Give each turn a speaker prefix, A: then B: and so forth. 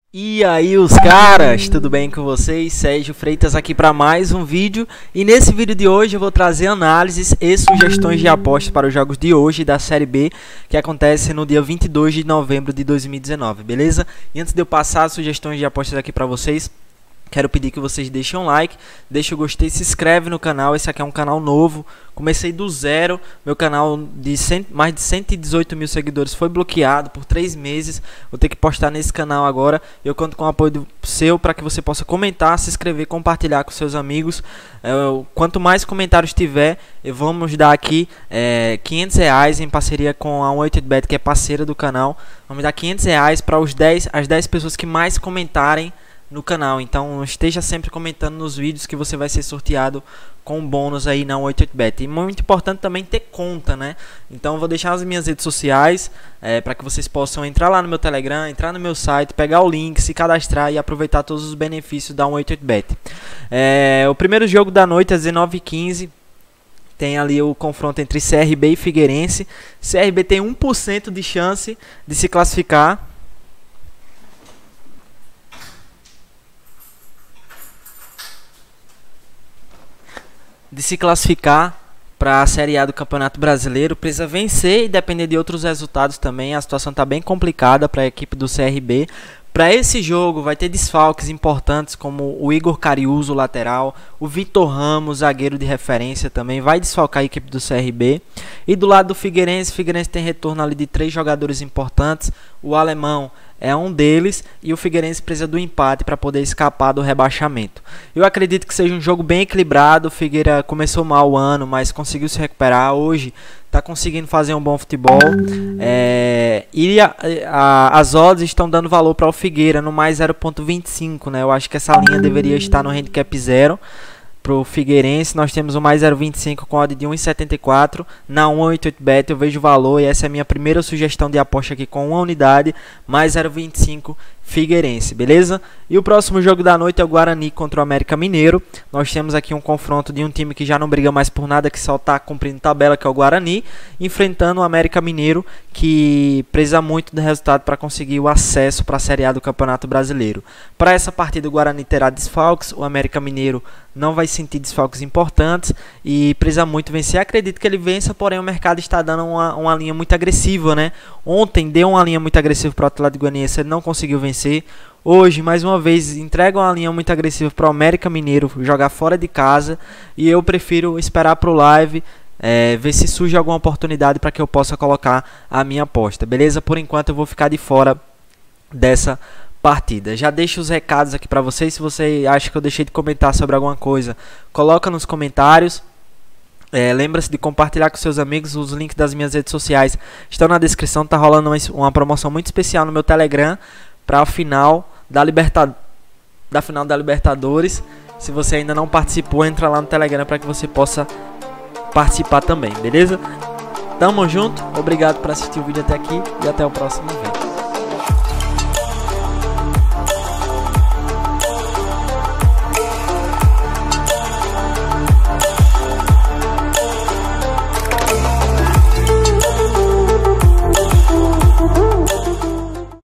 A: E aí os caras, tudo bem com vocês? Sérgio Freitas aqui para mais um vídeo. E nesse vídeo de hoje eu vou trazer análises e sugestões de apostas para os jogos de hoje da Série B, que acontece no dia 22 de novembro de 2019, beleza? E antes de eu passar as sugestões de apostas aqui para vocês, quero pedir que vocês deixem um like, deixem o gostei, se inscreve no canal. Esse aqui é um canal novo, comecei do zero. Meu canal de mais de 118 mil seguidores foi bloqueado por 3 meses. Vou ter que postar nesse canal agora. Eu conto com o apoio seu para que você possa comentar, se inscrever, compartilhar com seus amigos. Quanto mais comentários tiver, vamos dar aqui R$500 em parceria com a 188Bet, que é parceira do canal. Vamos dar R$500 para as 10 pessoas que mais comentarem no canal. Então esteja sempre comentando nos vídeos que você vai ser sorteado com bônus aí na 188Bet. E muito importante também ter conta, né? Então eu vou deixar as minhas redes sociais para que vocês possam entrar lá no meu Telegram, entrar no meu site, pegar o link, se cadastrar e aproveitar todos os benefícios da 188Bet. O primeiro jogo da noite às 19h15. Tem ali o confronto entre CRB e Figueirense. CRB tem 1% de chance de se classificar. Para a Série A do Campeonato Brasileiro. Precisa vencer e depender de outros resultados também. A situação está bem complicada para a equipe do CRB. Para esse jogo vai ter desfalques importantes como o Igor Cariuso, lateral, o Vitor Ramos, zagueiro de referência, também vai desfalcar a equipe do CRB. E do lado do Figueirense, tem retorno ali de 3 jogadores importantes. O alemão é um deles e o Figueirense precisa do empate para poder escapar do rebaixamento. Eu acredito que seja um jogo bem equilibrado. O Figueira começou mal o ano, mas conseguiu se recuperar. Hoje está conseguindo fazer um bom futebol. As odds estão dando valor para o Figueira no mais 0,25, né? Eu acho que essa linha deveria estar no handicap 0. Para o Figueirense nós temos o mais 0,25 com odd de 1,74. Na 188Bet eu vejo valor e essa é a minha primeira sugestão de aposta aqui com uma unidade, mais 0,25 Figueirense, beleza? E o próximo jogo da noite é o Guarani contra o América Mineiro. Nós temos aqui um confronto de um time que já não briga mais por nada, que só está cumprindo tabela, que é o Guarani, enfrentando o América Mineiro, que precisa muito do resultado para conseguir o acesso para a Série A do Campeonato Brasileiro. Para essa partida o Guarani terá desfalques, o América Mineiro não vai sentir desfalques importantes e precisa muito vencer. Acredito que ele vença, porém o mercado está dando uma linha muito agressiva, né? Ontem deu uma linha muito agressiva para o Atlético Goianiense, ele não conseguiu vencer. Hoje, mais uma vez, entregam uma linha muito agressiva para o América Mineiro jogar fora de casa. E eu prefiro esperar para o live, ver se surge alguma oportunidade para que eu possa colocar a minha aposta, beleza? Por enquanto eu vou ficar de fora dessa partida. Já deixo os recados aqui para vocês. Se você acha que eu deixei de comentar sobre alguma coisa, coloca nos comentários. Lembra-se de compartilhar com seus amigos. Os links das minhas redes sociais estão na descrição. Tá rolando uma promoção muito especial no meu Telegram para a final da Libertadores. Se você ainda não participou, entra lá no Telegram para que você possa participar também, beleza? Tamo junto, obrigado por assistir o vídeo até aqui e até o próximo vídeo.